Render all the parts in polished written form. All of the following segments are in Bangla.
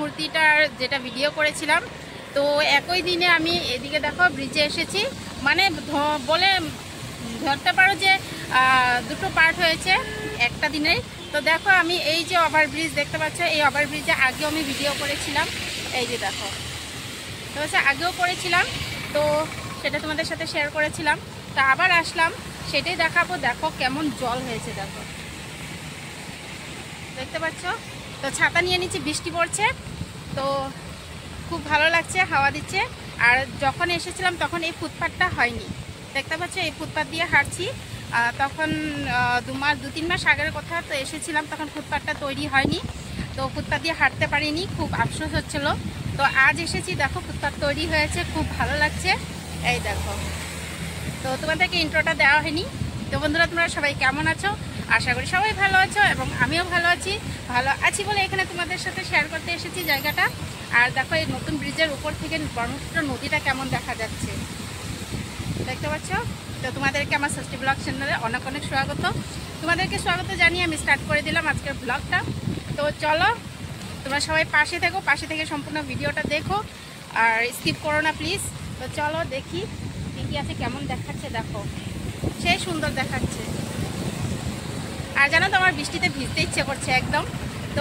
কুর্তিটার যেটা ভিডিও করেছিলাম, তো একই দিনে আমি এদিকে দেখো ব্রিজে এসেছি। মানে বলে ধরতে পারো যে দুটো পার্ট হয়েছে একটা দিনেই। তো দেখো আমি এই যে ওভারব্রিজ দেখতে পাচ্ছ, এই ওভারব্রিজে আগেও আমি ভিডিও করেছিলাম। এই যে দেখো, তো হচ্ছে আগেও করেছিলাম, তো সেটা তোমাদের সাথে শেয়ার করেছিলাম। তো আবার আসলাম, সেটাই দেখাবো। দেখো কেমন জল হয়েছে, দেখো দেখতে পাচ্ছ। তো ছাতা নিয়ে নিচ্ছি, বৃষ্টি পড়ছে, তো খুব ভালো লাগছে, হাওয়া দিচ্ছে। আর যখন এসেছিলাম তখন এই ফুটপাথটা হয়নি, দেখতে পাচ্ছ। এই ফুটপাথ দিয়ে হাঁটছি, তখন 2-3 মাস আগের কথা তো এসেছিলাম, তখন ফুটপাথটা তৈরি হয়নি, তো ফুটপাথ দিয়ে হাঁটতে পারিনি, খুব আফসোস হচ্ছিল। তো আজ এসেছি, দেখো ফুটপাথ তৈরি হয়েছে, খুব ভালো লাগছে। এই দেখো, তো তোমাদেরকে ইন্ট্রোটা দেওয়া হয়নি। তো বন্ধুরা, তোমরা সবাই কেমন আছো? আশা করি সবাই ভালো আছো, এবং আমিও ভালো আছি বলে এখানে তোমাদের সাথে শেয়ার করতে এসেছি জায়গাটা। আর দেখো এই নতুন ব্রিজের উপর থেকে ব্রহ্মপুত্র নদীটা কেমন দেখা যাচ্ছে, দেখতে পাচ্ছ। তো তোমাদেরকে আমার ষষ্ঠী ব্লগ চ্যানেলে অনেক অনেক স্বাগত। তোমাদেরকে স্বাগত জানিয়ে আমি স্টার্ট করে দিলাম আজকের ব্লগটা। তো চলো, তোমরা সবাই পাশে থেকে সম্পূর্ণ ভিডিওটা দেখো, আর স্কিপ করো না প্লিজ। তো চলো দেখি কি আছে, কেমন দেখাচ্ছে। দেখো সেই সুন্দর দেখাচ্ছে। আর জানো তো, আমার বৃষ্টিতে ভিজতে ইচ্ছে করছে একদম, তো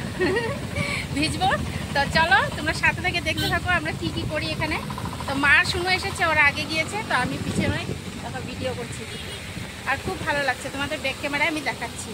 ভিজবো। তো চলো তোমরা সাথে থেকে দেখতে থাকো আমরা কি কি করি এখানে। তো মার শুনো এসেছে, ওরা আগে গিয়েছে, তো আমি পিছনে তখন ভিডিও করছি। আর খুব ভালো লাগছে, তোমাদের ব্যাক ক্যামেরায় আমি দেখাচ্ছি।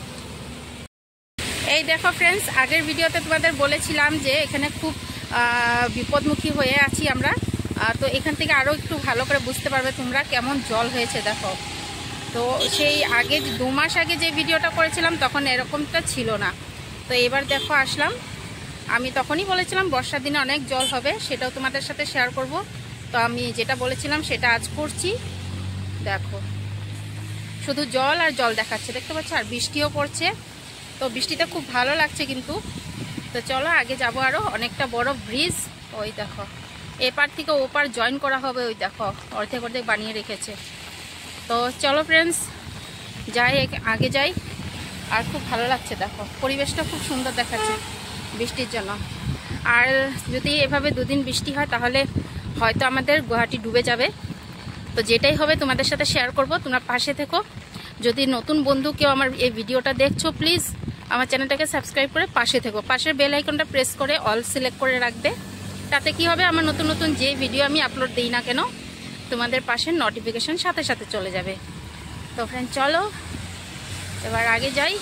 এই দেখো ফ্রেন্ডস, আগের ভিডিওতে তোমাদের বলেছিলাম যে এখানে খুব বিপদমুখী হয়ে আছি আমরা। তো এখান থেকে আরও একটু ভালো করে বুঝতে পারবে তোমরা কেমন জল হয়েছে, দেখো। তো সেই আগে 2 মাস আগে যে ভিডিওটা করেছিলাম তখন এরকমটা ছিল না। তো এবার দেখো আসলাম, আমি তখনই বলেছিলাম বর্ষার দিনে অনেক জল হবে, সেটাও তোমাদের সাথে শেয়ার করব। তো আমি যেটা বলেছিলাম সেটা আজ করছি। দেখো শুধু জল আর জল দেখাচ্ছে, দেখতে পাচ্ছ, আর বৃষ্টিও পড়ছে। তো বৃষ্টিতে খুব ভালো লাগছে কিন্তু। তো চলো আগে যাব, আরও অনেকটা বড় ব্রিজ। ওই দেখো এপার থেকে ওপার জয়েন করা হবে, ওই দেখো অর্ধেক বানিয়ে রেখেছে। তো চলো ফ্রেন্ডস যাই, আগে যাই। আর খুব ভালো লাগছে, দেখো পরিবেশটা খুব সুন্দর দেখাচ্ছে বৃষ্টির জন্য। আর যদি এভাবে 2 দিন বৃষ্টি হয় তাহলে হয়তো আমাদের গুয়াহাটি ডুবে যাবে। তো যেটাই হবে তোমাদের সাথে শেয়ার করব, তোমরা পাশে থেকো। যদি নতুন বন্ধু কেউ আমার এই ভিডিওটা দেখছো, প্লিজ আমার চ্যানেলটাকে সাবস্ক্রাইব করে পাশে থেকো। পাশের বেল আইকনটা প্রেস করে অল সিলেক্ট করে রাখবে। তাতে কি হবে, আমার নতুন নতুন যে ভিডিও আমি আপলোড দিই না কেন, তোমাদের পাশে নোটিফিকেশন সাথে সাথে চলে যাবে। তো ফ্রেন্ড চলো এবার আগে যাই।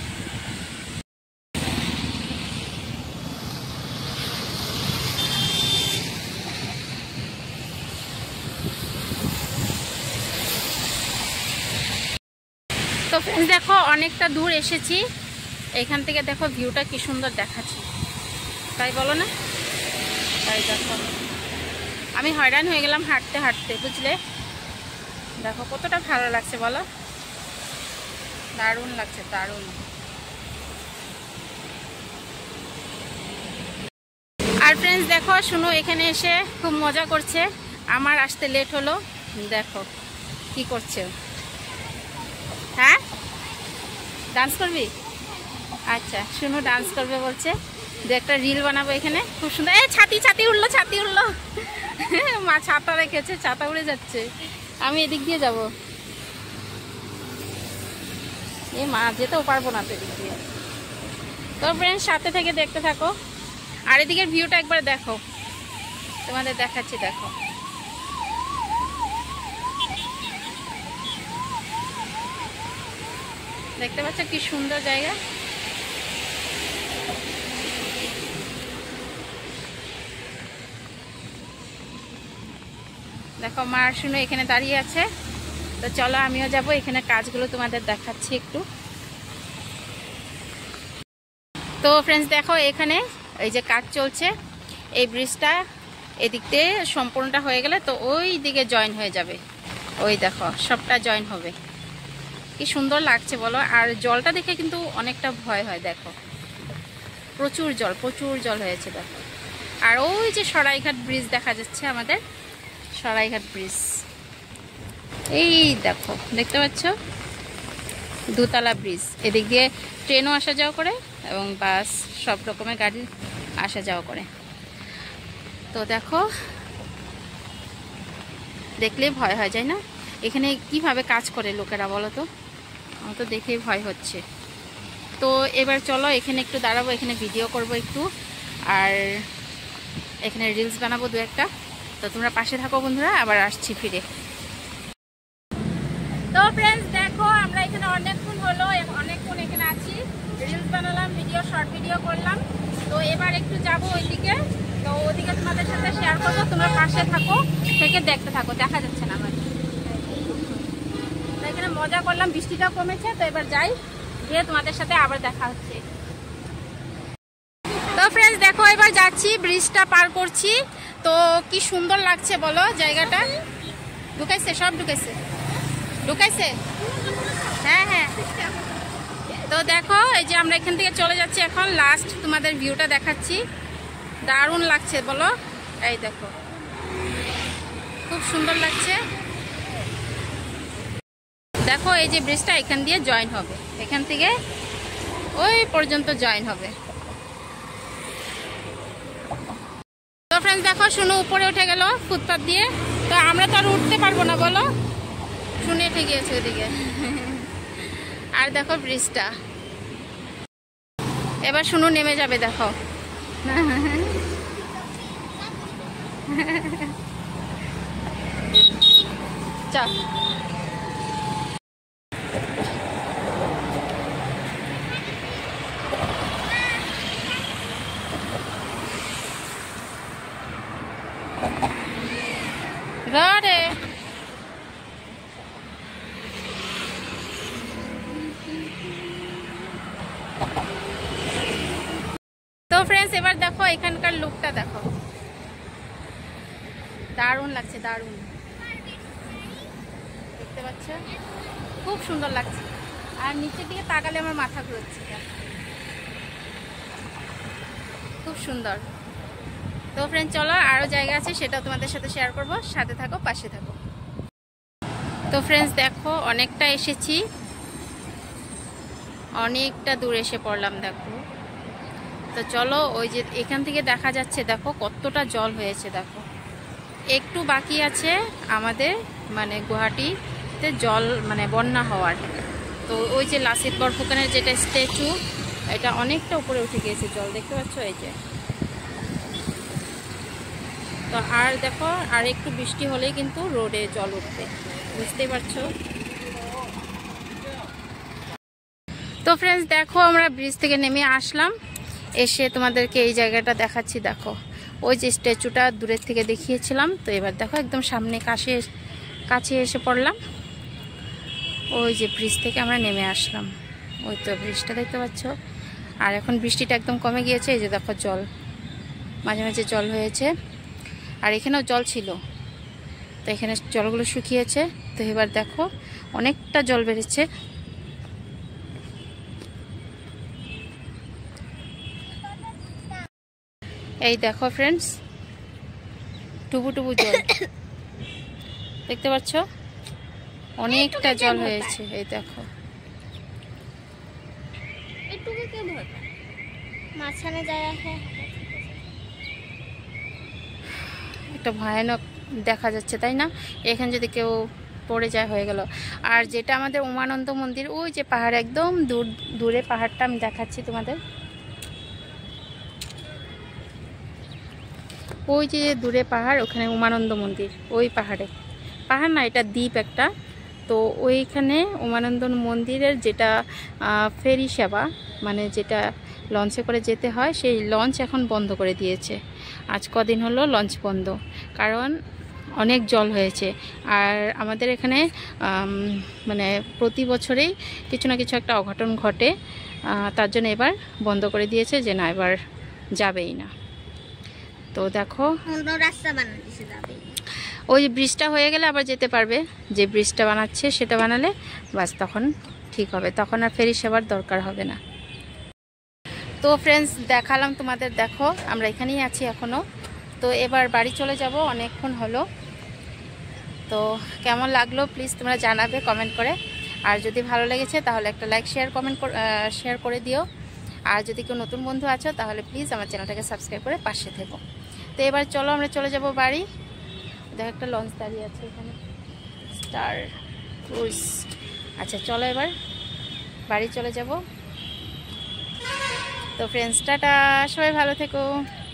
তো ফ্রেন্ডস দেখো অনেকটা দূর এসেছি, এখান থেকে দেখো ভিউটা কি সুন্দর দেখাচ্ছে, তাই বলো না? তাই দেখো আমি হয়রান হয়ে গেলাম হাঁটতে হাঁটতে, বুঝলে। দেখো কতটা ভালো লাগছে বলো, দারুণ লাগছে, দারুণ। আর ফ্রেন্ডস দেখো শুনো, এখানে এসে খুব মজা করছে। আমার আসতে লেট হলো, দেখো কি করছে। হ্যাঁ ডান্স করবি? আচ্ছা শুনো, ডান্স করবে বলছে, যে একটা রিল বানাবো এখানে, খুব সুন্দর। এই ছাতি উঠলো, ছাতি উঠলো। মা ছাতা রেখেছে, ছাতা উড়ে যাচ্ছে, আমি এদিক দিয়ে যাব। এ মা যেতেও পারবো না তো এদিক দিয়ে। তো ফ্রেন্ডস সাথে থেকে দেখতে থাকো, আর এদিকের ভিউটা একবার দেখো, তোমাদের দেখাচ্ছি। দেখো দেখতে পাচ্ছ কি সুন্দর জায়গা। দেখো মার শুনো এখানে দাঁড়িয়ে আছে। তো চলো আমিও যাব, এখানে কাজগুলো তোমাদের দেখাচ্ছি একটু। তো ফ্রেন্ডস দেখো এখানে এই যে কাজ চলছে, এই ব্রিজটা এদিক দিয়ে সম্পূর্ণটা হয়ে গেলে তো ওই দিকে জয়েন হয়ে যাবে। ওই দেখো সবটা জয়েন হবে, কি সুন্দর লাগছে বলো। আর জলটা দেখে কিন্তু অনেকটা ভয় হয়, দেখো প্রচুর জল হয়েছে দেখো। আর ওই যে সরাইঘাট ব্রিজ দেখা যাচ্ছে, আমাদের সরাইঘাট ব্রিজ, এই দেখো দেখতে পাচ্ছ, 2তলা ব্রিজ। এদিক দিয়ে ট্রেনও আসা যাওয়া করে এবং বাস, সব রকমের গাড়ি আসা যাওয়া করে। তো দেখো, দেখলেই ভয় হয় যায় না, এখানে কিভাবে কাজ করে লোকেরা বলো তো, আমার তো দেখেই ভয় হচ্ছে। তো এবার চলো এখানে একটু দাঁড়াবো, এখানে ভিডিও করব একটু, আর এখানে রিলস বানাবো দু একটা। তো তোমরা পাশে থাকো বন্ধুরা, আবার আসছি ফিরে। তো ফ্রেন্ডস দেখো, আমরা এখানে অনেকক্ষণ এখানে আছি, রিলস বানালাম, শর্ট ভিডিও করলাম। তো এবার একটু যাব ওইদিকে, তো ওদিকে তোমাদের সাথে শেয়ার করবো, তোমরা পাশে থাকো, থেকে দেখতে থাকো। দেখা যাচ্ছে না আমার, তো এখানে মজা করলাম, বৃষ্টিটা কমেছে। তো এবার যাই, গিয়ে তোমাদের সাথে আবার দেখা হচ্ছে। তো ফ্রেন্ডস দেখো, এবার যাচ্ছি, ব্রিজটা পার করছি। তো কি সুন্দর লাগছে বলো জায়গাটা। ঢুকাইছে, সব ঢুকাইছে, হ্যাঁ হ্যাঁ। তো দেখো, এই যে আমরা এখান থেকে চলে যাচ্ছি এখন, লাস্ট তোমাদের ভিউটা দেখাচ্ছি। দারুণ লাগছে বলো, এই দেখো খুব সুন্দর লাগছে। দেখো এই যে ব্রিজটা এখান দিয়ে জয়েন হবে, এখান থেকে ওই পর্যন্ত জয়েন হবে। তো ফ্রেন্ডস দেখো, শুনো উপরে উঠে গেল ফুটপাথ দিয়ে। তো আমরা তো আর উঠতে পারবো না বলো, শুনে উঠে গিয়েছে ওদিকে। আর দেখো ব্রিজটা, এবার শুনো নেমে যাবে, দেখো চল। রে তো ফ্রেন্ডস এবার দেখো এখানকার লুকটা দেখো, দারুণ লাগছে, দারুণ দেখতে পাচ্ছ, খুব সুন্দর লাগছে। আর নিচের দিকে তাকালে আমার মাথা ঘুরছে, খুব সুন্দর। তো ফ্রেন্ড চলো, আরও জায়গা আছে, সেটাও তোমাদের সাথে শেয়ার করব, সাথে থাকো, পাশে থাকো। তো ফ্রেন্ডস দেখো, অনেকটা এসেছি, অনেকটা দূর এসে পড়লাম দেখো। তো চলো, ওই যে এখান থেকে দেখা যাচ্ছে, দেখো কতটা জল হয়েছে, দেখো একটু বাকি আছে আমাদের মানে গুয়াহাটিতে জল মানে বন্যা হওয়ার। তো ওই যে লাসিত বরফুকানের যেটা স্ট্যাচু, এটা অনেকটা উপরে উঠে গিয়েছে জল, দেখতে পাচ্ছ এই যে। তো আর দেখো, আর একটু বৃষ্টি হলেই কিন্তু রোডে জল উঠবে, বুঝতেই পারছো। তো ফ্রেন্ডস দেখো, আমরা ব্রিজ থেকে নেমে আসলাম, এসে তোমাদেরকে এই জায়গাটা দেখাচ্ছি। দেখো ওই যে স্ট্যাচুটা দূরের থেকে দেখিয়েছিলাম, তো এবার দেখো একদম সামনে কাছে এসে পড়লাম। ওই যে ব্রিজ থেকে আমরা নেমে আসলাম, ওই তো ব্রিজটা দেখতে পাচ্ছ। আর এখন বৃষ্টিটা একদম কমে গিয়েছে, এই যে দেখো জল, মাঝে মাঝে জল হয়েছে, আর এখানেও জল ছিল, তো এখানে জলগুলো শুকিয়েছে। তো এবার দেখো অনেকটা জল বেড়েছে। এই দেখো ফ্রেন্ডস, টুবু টুবু জল দেখতে পাচ্ছ, অনেকটা জল হয়েছে। এই দেখো, একটা ভয়ানক দেখা যাচ্ছে তাই না, এখানে যদি কেউ পড়ে যায় হয়ে গেল। আর যেটা আমাদের উমানন্দ মন্দির, ওই যে পাহাড়, একদম দূরে পাহাড়টা আমি দেখাচ্ছি তোমাদের, ওই যে দূরে পাহাড়, ওখানে উমানন্দ মন্দির, ওই পাহাড়ে, পাহাড় না এটা দ্বীপ একটা। তো ওইখানে উমানন্দ মন্দিরের যেটা ফেরি সেবা, মানে যেটা লঞ্চে করে যেতে হয়, সেই লঞ্চ এখন বন্ধ করে দিয়েছে। আজ কদিন হলো লঞ্চ বন্ধ, কারণ অনেক জল হয়েছে। আর আমাদের এখানে মানে প্রতি বছরেই কিছু না কিছু একটা অঘটন ঘটে, তার জন্য এবার বন্ধ করে দিয়েছে, যে না এবার যাবেই না। তো দেখো রাস্তা বানাচ্ছে, ওই ব্রিজটা হয়ে গেলে আবার যেতে পারবে, যে ব্রিজটা বানাচ্ছে সেটা বানালে বাস তখন ঠিক হবে, তখন আর ফেরি সেবার দরকার হবে না। তো ফ্রেন্ডস দেখালাম তোমাদের, দেখো আমরা এখানেই আছি এখনও। তো এবার বাড়ি চলে যাব, অনেকক্ষণ হলো। তো কেমন লাগলো প্লিজ তোমরা জানাবে কমেন্ট করে, আর যদি ভালো লেগেছে তাহলে একটা লাইক শেয়ার করে দিও। আর যদি কেউ নতুন বন্ধু আছো তাহলে প্লিজ আমার চ্যানেলটাকে সাবস্ক্রাইব করে পাশে থেকো। তো এবার চলো আমরা চলে যাব বাড়ি। দেখো একটা লঞ্চ দাঁড়িয়ে আছে এখানে, স্টার ক্রুজ। আচ্ছা চলো এবার বাড়ি চলে যাব। তো ফ্রেন্ডস টাটা, সবাই ভালো থেকো।